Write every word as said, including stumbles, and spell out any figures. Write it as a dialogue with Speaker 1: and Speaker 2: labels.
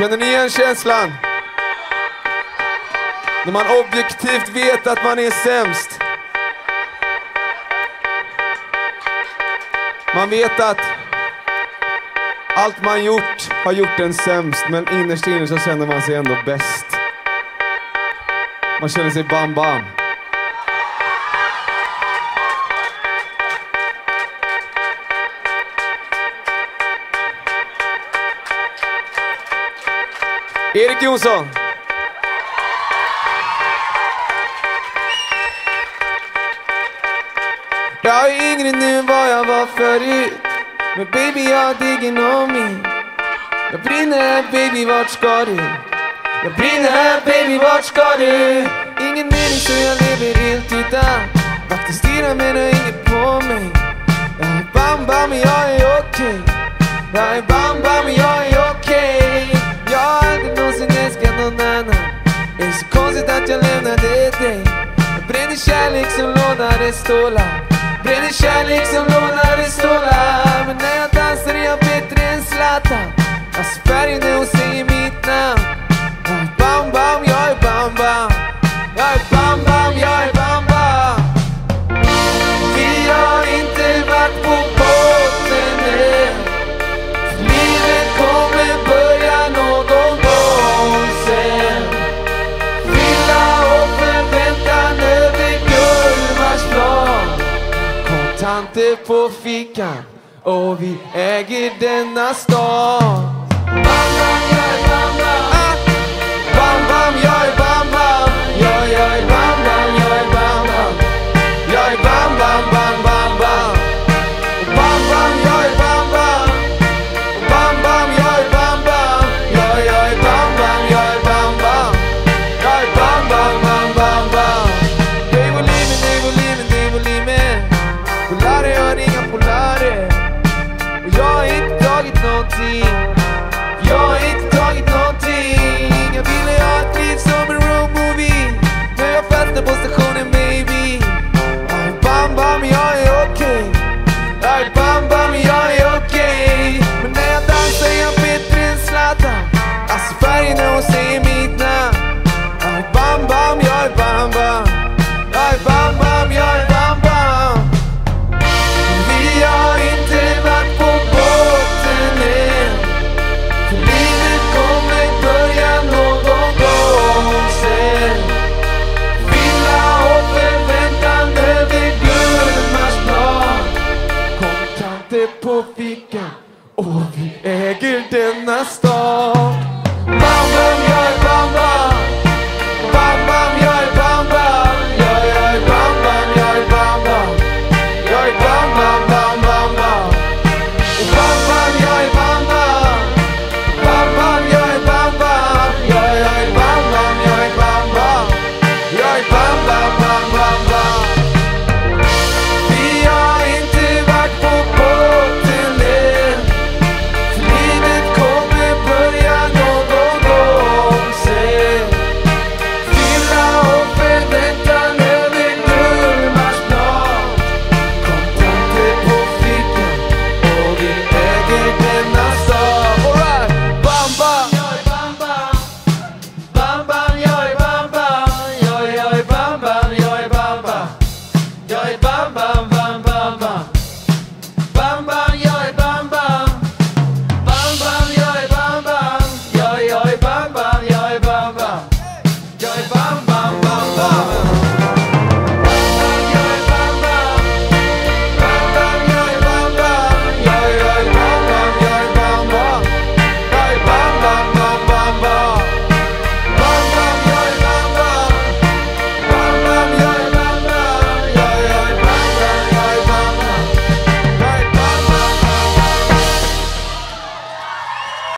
Speaker 1: Känner ni igen känslan? När man objektivt vet att man är sämst. Man vet att allt man gjort har gjort en sämst, men innerst inne så känner man sig ändå bäst. Man känner sig bam bam. Erik Jonsson. Jag är yngre nu än vad jag var förut, men baby jag digger om mig. Jag brinner baby, vart ska du? Jag brinner baby, vart ska du? Ingen mening så jag lever helt utan vakter stirrar men har inget på mig. Jag är bam bam men jag är okej. Jag är bam bam men jag är okej. Jag har aldrig någonsin älskat någon annan. Det är så konstigt att jag lämnade dig. Jag bränner kärlek som lånade stålar. Bränner kärlek som lånade stålar. Men när jag dansar är jag bättre än Zlatan. Jag spärrar när hon säger mitt namn. Jag är bam bam, jag är bam bam. Jag är bam bam, jag är bam bam. Vi har inte varit på båten än. Livet kommer börja någon gång sen. Fylla och förväntan över Gullmarsplan. Kontanter på fickan och vi äger denna stad. Bam bam, jag är bam bam. Ah. Bam bam, jag är bam bam. Ja, jag är bam bam, jag är bam bam. Jag är bam bam, bam bam bam. Bam bam, jag är bam bam. Bam bam, jag är bam bam. Ja, jag är bam bam, jag är bam bam. Jag är bam bam, bam bam bam. Hej volymen, hej volymen, hej volymen. Polare, jag har inga polare. Och jag har inte tagit någonting. Jag har inte tagit någonting. Jag ville ha ett liv som en road movie. Men jag fastnar på stationen baby. Jag är bam bam, jag är okej. Jag är bam bam, jag är okej. Men när jag dansar är jag bättre än Zlatan. Alltså färgen när hon säger mitt namn. Jag är bam bam, jag är bam bam. Jag är bam bam, jag är bam bam. Vi har inte varit på båten än. För livet kommer börja någon gång sen. Fylla och förväntan över Gullmarsplan. Kontanter på fickan